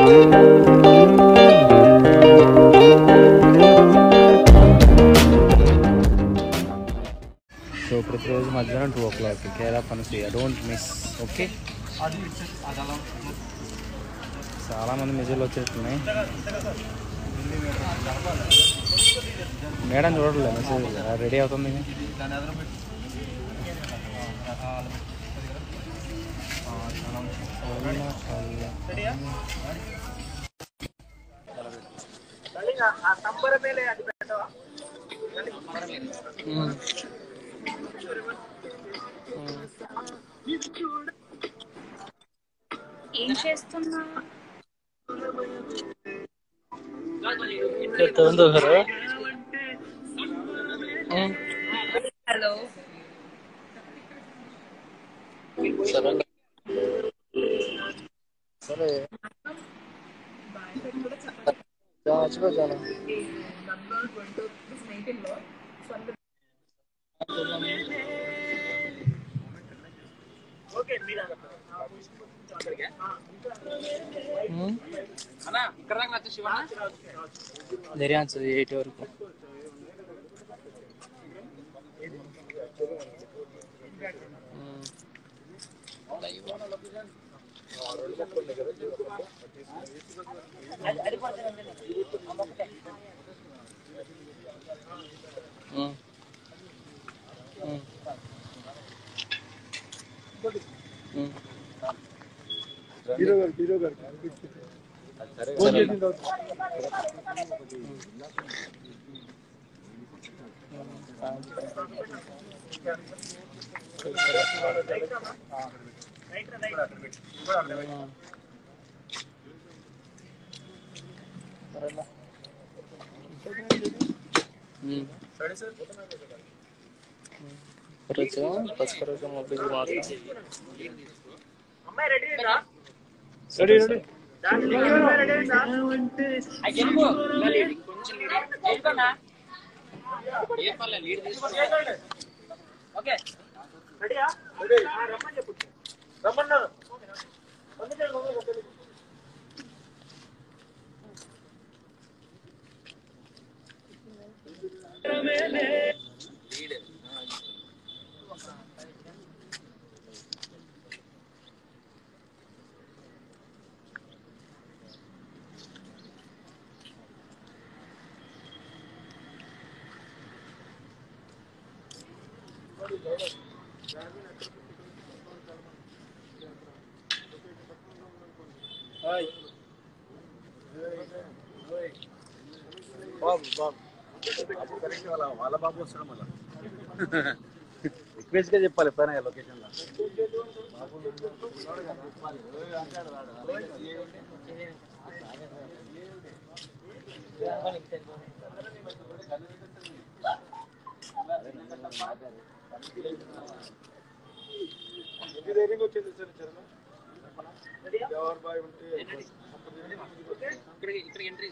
So ప్రతిరోజు మధ్యాహ్నం 2 o'clock care of Anasuya, don't miss. Okay, చాలామంది మెసేజ్లు వచ్చేస్తున్నాయి. మేడం చూడలేదు మెసేజ్, రెడీ అవుతుంది. ఏం చేస్తున్నా? హలో, సరే ధైర్యాన్స్ 8 వరకు. వాళ్ళ బాబు వస్తాడు మళ్ళీ రిక్వెస్ట్గా చెప్పాలి ఎప్పుడైనా లొకేషన్లో. ఇక్కడ ఎంట్రీ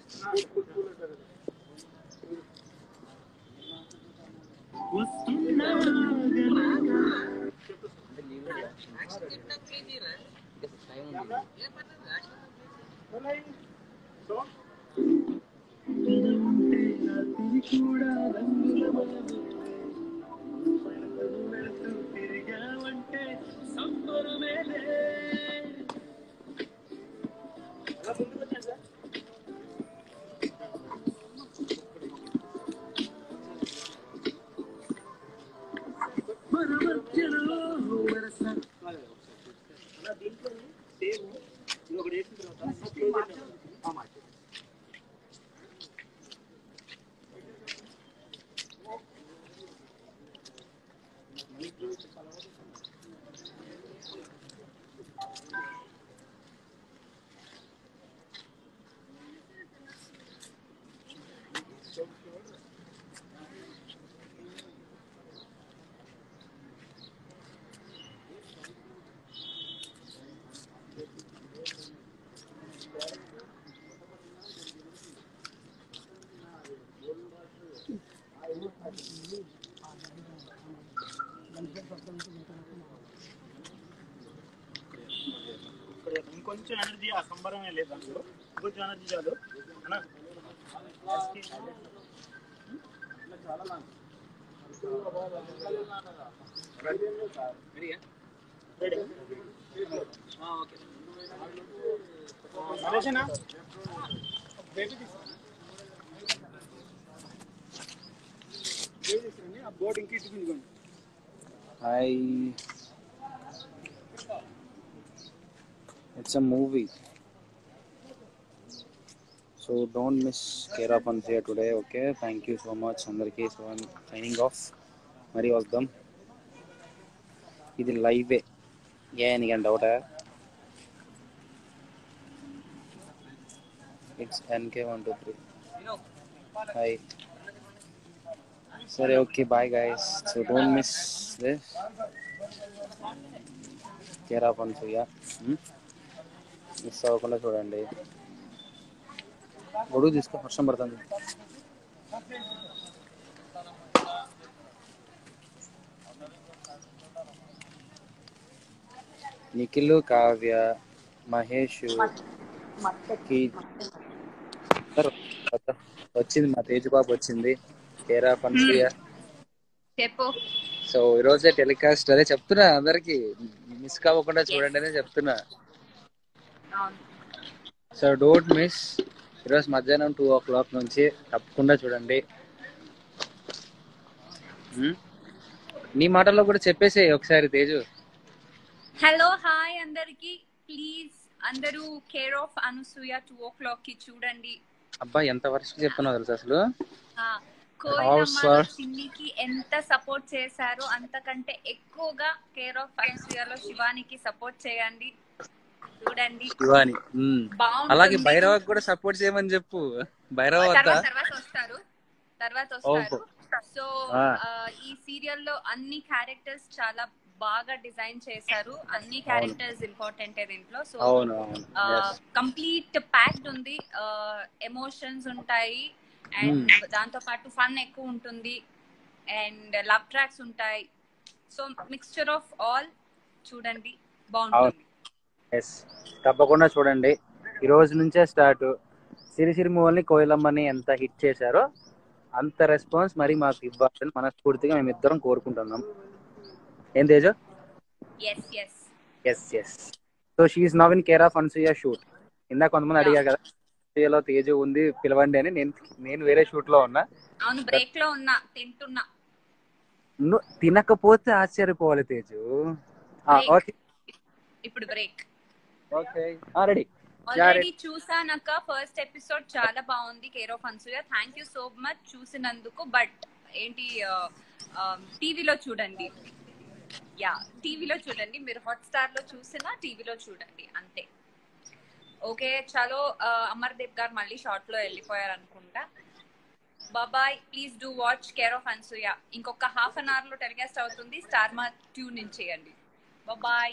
ఇంకొంచెం energy It's a movie. So don't miss Care of Anasuya today, okay? Thank you so much. Andarki, so I'm signing off. Mari welcome. ఇది లైవే నీకు డౌటా? It's NK123. హాయ్. సరే okay bye guys. So don't miss this care of Anasuya. Miss అవ్వకుండా చూడండి. గొడుగు తీసుకో, వర్షం పడుతుంది. నిఖిల్, కావ్య, మహేష్ కి వచ్చింది, మా తేజ్ బాబు వచ్చింది. Care of Anasuya. చెప్పు. సో ఈరోజే టెలికాస్ట్, అదే చెప్తున్నా అందరికి మిస్ కావకుండా చూడండి అనే చెప్తున్నా. So don't miss. ఈరోజు మధ్యాహ్నం 2 o'clock నుంచి తప్పకుండా చూడండి. నీ మాటల్లో కూడా చెప్పేసే ఒకసారి తేజు. హలో హాయ్ అందరికి. ప్లీజ్ అందరూ కేర్ ఆఫ్ అనసూయ 2 o'clock కి చూడండి. అబ్బా ఎంత వరకు చెప్తున్నావు తెలుసు అసలు. కోయిలమ్మలో చిన్నికి ఎంత సపోర్ట్ చేశారో అంతకంటే ఎక్కువగా కేర్ ఆఫ్ అనసూయలో శివానికి సపోర్ట్ చేయండి. చూడండి శివాని. అలాగే భైరవకి కూడా సపోర్ట్ చేయమని చెప్పు. భైరవ తర్వాత వస్తారు. సో ఈ సీరియల్ లో అన్ని క్యారెక్టర్స్ చాలా బాగా డిజైన్ చేశారు. అన్ని క్యారెక్టర్స్ ఇంపార్టెంట్ దీంట్లో. సో కంప్లీట్ ప్యాక్డ్ ఉంది. ఎమోషన్స్ ఉంటాయి అండ్ దాంతో పాటు ఫన్ ఎక్కువ ఉంటుంది అండ్ లవ్ ట్రాక్స్ ఉంటాయి. So mixture of all. చూడండి, బాగుంటుంది. తప్పకుండా చూడండి. ఈ రోజు నుంచే స్టార్ట్. సిరిసిరి మూవల్ని, కోయిలమ్మని ఎంత హిట్ చేశారో అంత రెస్పాన్స్ మరి మాకు ఇవ్వాలని మనస్ఫూర్తిగా మేమిద్దరం కోరుకుంటున్నాం. ఏం Teju? Yes. So she is now in care of Anasuya shoot. ఇందాక కొంతమంది అడిగారు కదా అనసూయలో తేజు ఉంది పిలవండి అని. నేను వేరే షూట్ లో ఉన్నా. అవును, బ్రేక్ లో ఉన్నా, తింటున్నా. నువ్వు తినకపోతే ఆశ్చర్యపోవాలి తేజు. ఓకే, ఇప్పుడు బ్రేక్. Okay, ready. ఆల్రెడీ చూసానక్క. ఫస్ట్ ఎపిసోడ్ చాలా బాగుంది care of Anasuya. Thank you so much చూసినందుకు. బట్ ఏంటి, టీవీలో చూడండి. టీవీలో చూడండి. మీరు హాట్స్టార్ లో చూసినా టీవీలో చూడండి అంతే. ఓకే, చలో. అమర్దీప్ గారు మళ్ళీ షార్ట్ లో వెళ్ళిపోయారు అనుకుంటా. Bye. Please do watch care of Anasuya. ఇంకొక హాఫ్ అన్ అవర్ లో టెలికాస్ట్ అవుతుంది. స్టార్ మా ట్యూన్ ఇన్ చేయండి. బాయ్.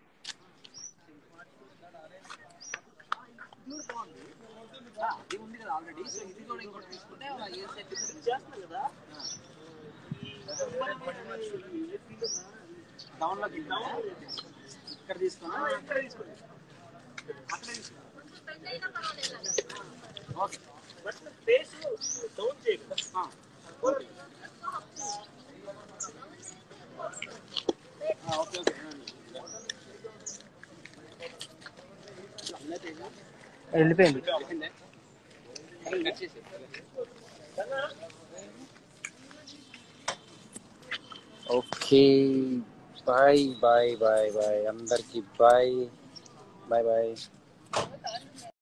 వెళ్ళిపోయింది. ఓకే, బాయ్ అందరికి. బాయ్.